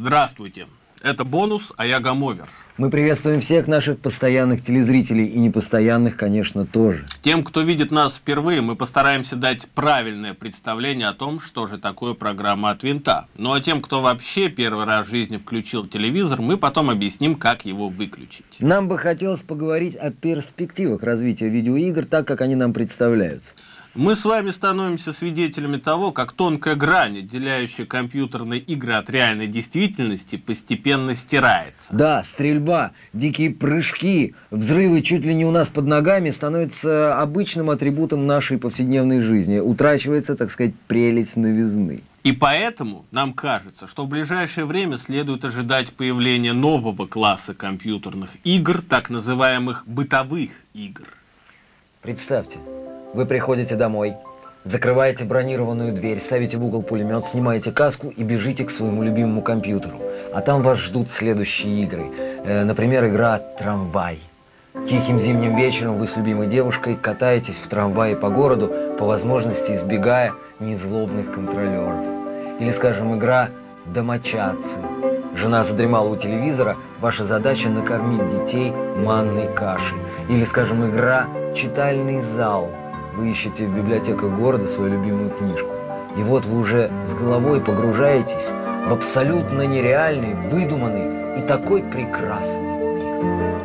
Здравствуйте, это Бонус, а я Гамовер. Мы приветствуем всех наших постоянных телезрителей и непостоянных, конечно, тоже. Тем, кто видит нас впервые, мы постараемся дать правильное представление о том, что же такое программа «От винта». Ну а тем, кто вообще первый раз в жизни включил телевизор, мы потом объясним, как его выключить. Нам бы хотелось поговорить о перспективах развития видеоигр, так как они нам представляются. Мы с вами становимся свидетелями того, как тонкая грань, отделяющая компьютерные игры от реальной действительности, постепенно стирается. Да, стрельба, дикие прыжки, взрывы чуть ли не у нас под ногами становятся обычным атрибутом нашей повседневной жизни. Утрачивается, так сказать, прелесть новизны. И поэтому нам кажется, что в ближайшее время следует ожидать появления нового класса компьютерных игр, так называемых бытовых игр. Представьте. Вы приходите домой, закрываете бронированную дверь, ставите в угол пулемет, снимаете каску и бежите к своему любимому компьютеру. А там вас ждут следующие игры. Например, игра «Трамвай». Тихим зимним вечером вы с любимой девушкой катаетесь в трамвае по городу, по возможности избегая незлобных контролеров. Или, скажем, игра «Домочадцы». Жена задремала у телевизора, ваша задача накормить детей манной кашей. Или, скажем, игра «Читальный зал». Вы ищете в библиотеках города свою любимую книжку. И вот вы уже с головой погружаетесь в абсолютно нереальный, выдуманный и такой прекрасный мир.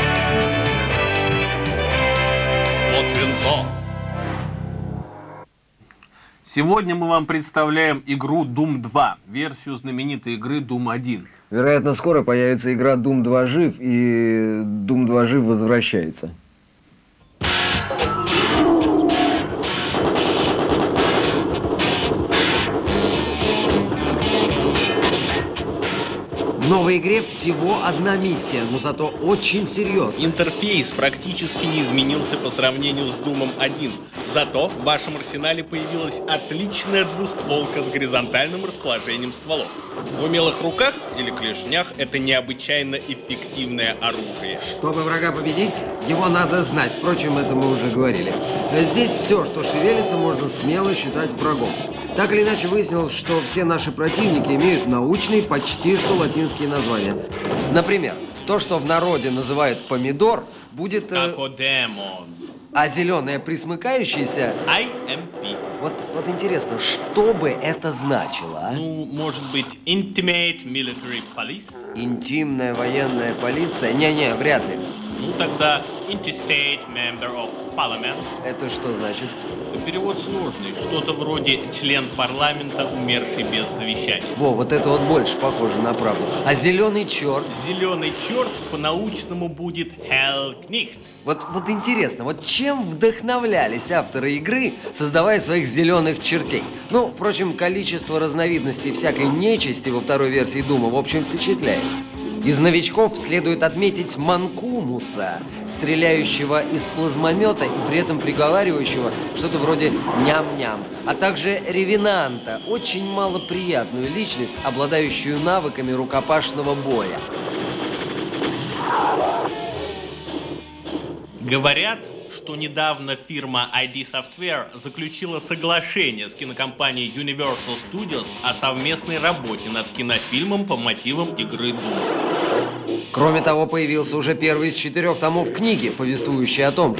От винта. Сегодня мы вам представляем игру Doom 2, версию знаменитой игры Doom 1. Вероятно, скоро появится игра Doom 2 жив, и Doom 2 жив возвращается. В новой игре всего одна миссия, но зато очень серьезная. Интерфейс практически не изменился по сравнению с Doom 1. Зато в вашем арсенале появилась отличная двустволка с горизонтальным расположением стволов. В умелых руках или клешнях это необычайно эффективное оружие. Чтобы врага победить, его надо знать. Впрочем, это мы уже говорили. Здесь все, что шевелится, можно смело считать врагом. Так или иначе выяснилось, что все наши противники имеют научные, почти что латинские названия. Например, то, что в народе называют помидор, будет... Кокодемон. А зеленое присмыкающееся... IMP. Вот интересно, что бы это значило, а? Ну, может быть, Intimate Military Police? Интимная военная полиция? Не-не, вряд ли. Ну, тогда Interstate Member of Parliament. Это что значит? Перевод сложный. Что-то вроде член парламента, умерший без завещания. Во, вот это вот больше похоже на правду. А зеленый черт? Зеленый черт по-научному будет Hellknecht. Вот интересно, вот чем вдохновлялись авторы игры, создавая своих зеленых чертей? Ну, впрочем, количество разновидностей всякой нечисти во второй версии Дума, в общем, впечатляет. Из новичков следует отметить Манкумуса, стреляющего из плазмомета и при этом приговаривающего что-то вроде ням-ням, а также Ревенанта, очень малоприятную личность, обладающую навыками рукопашного боя. Говорят, что недавно фирма ID Software заключила соглашение с кинокомпанией Universal Studios о совместной работе над кинофильмом по мотивам игры Doom. Кроме того, появился уже первый из 4 томов книги, повествующий о том же.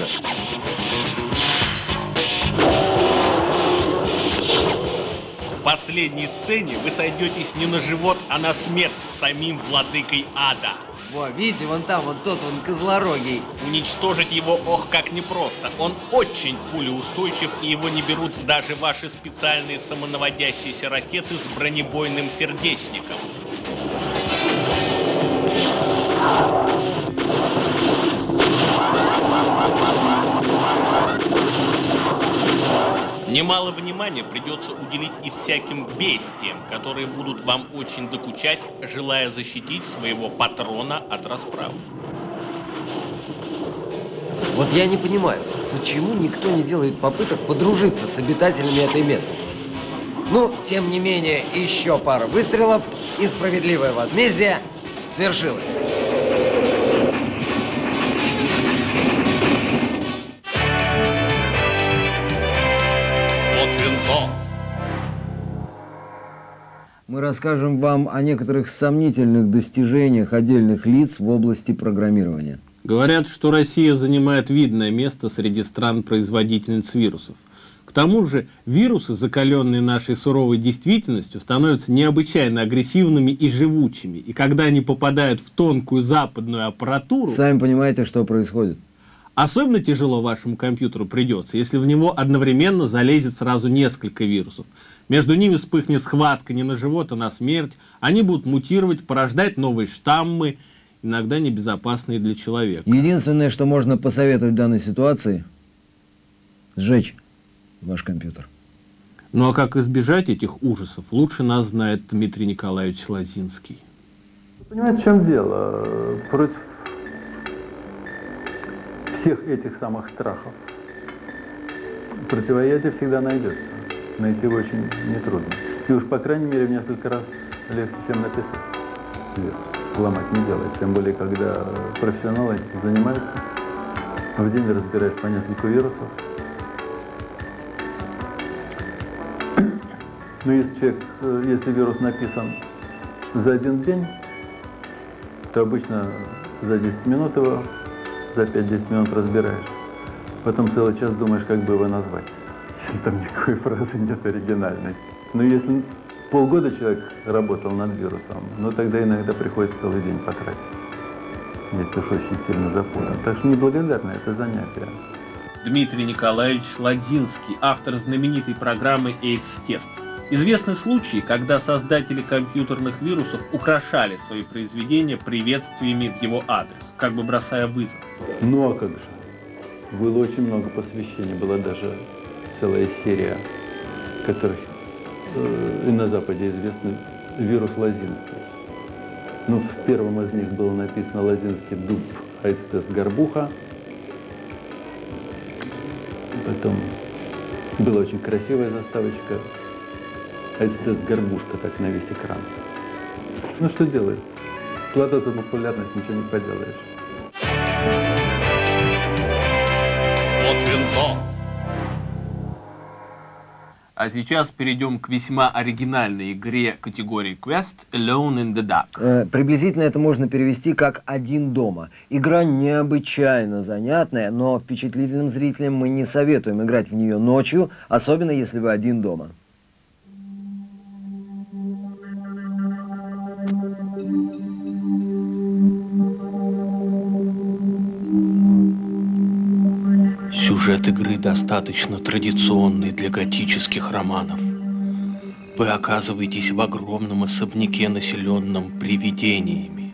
В последней сцене вы сойдетесь не на живот, а на смерть с самим владыкой ада. Во, видите, вон там, вот тот он, козлорогий. Уничтожить его, ох, как непросто. Он очень пулеустойчив, и его не берут даже ваши специальные самонаводящиеся ракеты с бронебойным сердечником. Немало внимания придется уделить и всяким бестиям, которые будут вам очень докучать, желая защитить своего патрона от расправы. Вот я не понимаю, почему никто не делает попыток подружиться с обитателями этой местности. Ну, тем не менее, еще пара выстрелов, и справедливое возмездие свершилось. мы расскажем вам о некоторых сомнительных достижениях отдельных лиц в области программирования. Говорят, что Россия занимает видное место среди стран-производительниц вирусов. К тому же вирусы, закаленные нашей суровой действительностью, становятся необычайно агрессивными и живучими. И когда они попадают в тонкую западную аппаратуру... Сами понимаете, что происходит. Особенно тяжело вашему компьютеру придется, если в него одновременно залезет сразу несколько вирусов. Между ними вспыхнет схватка не на живот, а на смерть. Они будут мутировать, порождать новые штаммы, иногда небезопасные для человека. Единственное, что можно посоветовать в данной ситуации – сжечь ваш компьютер. Ну а как избежать этих ужасов, лучше нас знает Дмитрий Николаевич Лозинский. Понимаете, в чем дело? Против всех этих самых страхов противоядие всегда найдется. Найти его очень нетрудно. И уж, по крайней мере, в несколько раз легче, чем написать вирус. Ломать не делать. Тем более, когда профессионалы этим занимаются, в день разбираешь по несколько вирусов. Но если вирус написан за один день, то обычно за 10 минут его, за 5-10 минут разбираешь. Потом целый час думаешь, как бы его назвать, если там никакой фразы нет оригинальной. Но если полгода человек работал над вирусом, ну тогда иногда приходится целый день потратить, если уж очень сильно запутан. Так что неблагодарное это занятие. Дмитрий Николаевич Лозинский, автор знаменитой программы AIDS-тест. Известны случаи, когда создатели компьютерных вирусов украшали свои произведения приветствиями в его адрес, как бы бросая вызов. Ну а как же? Было очень много посвящений, была даже целая серия, которых и на Западе известный вирус Лозинский. Ну, в первом из них было написано «Лозинский дуб, AIDS-тест горбуха». Потом была очень красивая заставочка «AIDS-тест горбушка», так на весь экран. Ну, что делается? Плата за популярность, ничего не поделаешь. Вот винто. А сейчас перейдем к весьма оригинальной игре категории Quest Alone in the Dark. Приблизительно это можно перевести как «один дома». Игра необычайно занятная, но впечатлительным зрителям мы не советуем играть в нее ночью, особенно если вы один дома. Сюжет игры достаточно традиционный для готических романов. Вы оказываетесь в огромном особняке, населенном привидениями.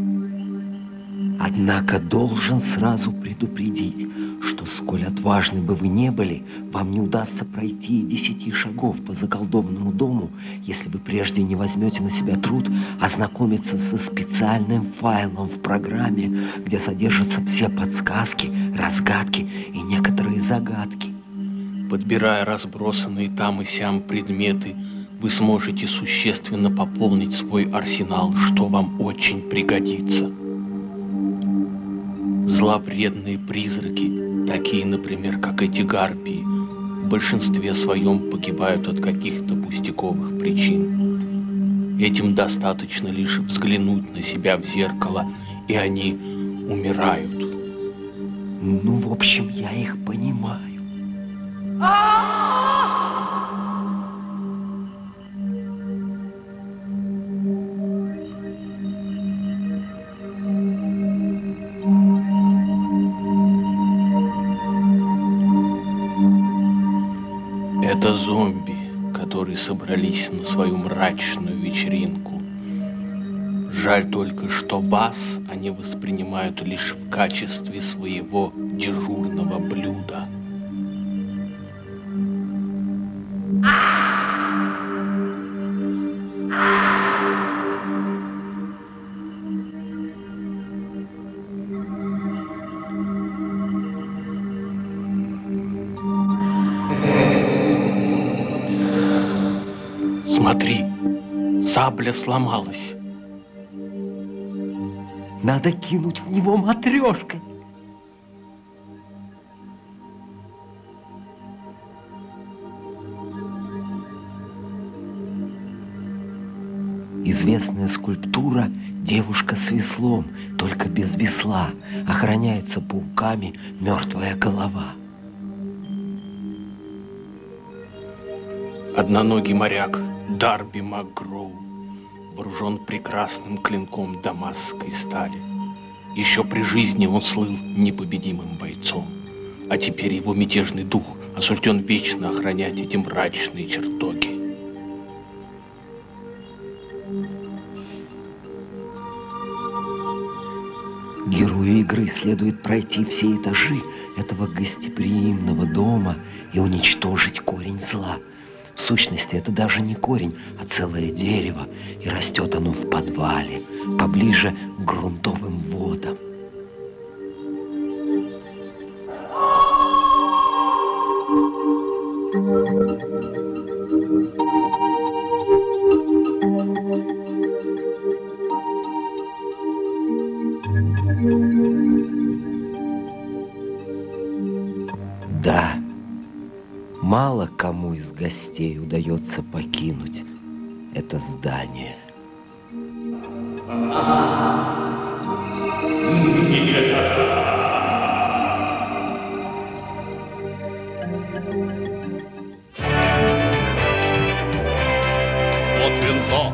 Однако должен сразу предупредить, что сколь отважны бы вы не были, вам не удастся пройти 10 шагов по заколдованному дому, если вы прежде не возьмете на себя труд ознакомиться со специальным файлом в программе, где содержатся все подсказки, разгадки и некоторые загадки. Подбирая разбросанные там и сям предметы, вы сможете существенно пополнить свой арсенал, что вам очень пригодится. Зловредные призраки, такие, например, как эти гарпии, в большинстве своем погибают от каких-то пустяковых причин. Этим достаточно лишь взглянуть на себя в зеркало, и они умирают. Ну, в общем, я их понимаю. Это зомби, которые собрались на свою мрачную вечеринку. Жаль только, что вас они воспринимают лишь в качестве своего дежурного блюда. Смотри, сабля сломалась. Надо кинуть в него матрешкой. Известная скульптура «Девушка с веслом», только без весла, охраняется пауками мертвая голова. Одноногий моряк Дарби МакГроу вооружен прекрасным клинком дамасской стали. Еще при жизни он слыл непобедимым бойцом, а теперь его мятежный дух осужден вечно охранять эти мрачные чертоги. Герою игры следует пройти все этажи этого гостеприимного дома и уничтожить корень зла. В сущности, это даже не корень, а целое дерево, и растет оно в подвале, поближе к грунтовым водам. Да, мало кому из гостей удается покинуть это здание. От винта.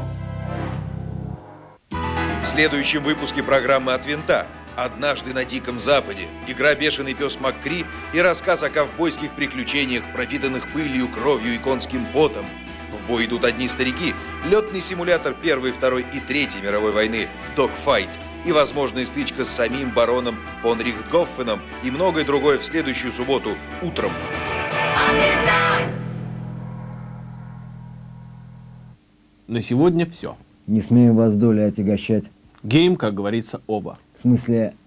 В следующем выпуске программы «От винта» «Однажды на Диком Западе», игра «Бешеный пес МакКри» и рассказ о ковбойских приключениях, пропитанных пылью, кровью и конским потом. В бой идут одни старики, летный симулятор Первой, Второй и Третьей мировой войны «Догфайт» и возможная стычка с самим бароном фон Рихтгофеном и многое другое в следующую субботу утром. На сегодня все. Не смею вас долей отягощать. Гейм, как говорится, оба. В смысле,